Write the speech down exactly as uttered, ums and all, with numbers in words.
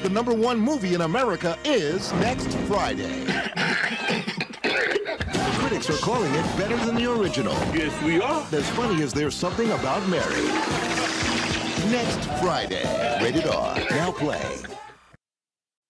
the number one movie in America is next Friday. Critics are calling it better than the original. Yes, we are. As funny as There's Something About Mary. Next Friday. Rated R. Now play.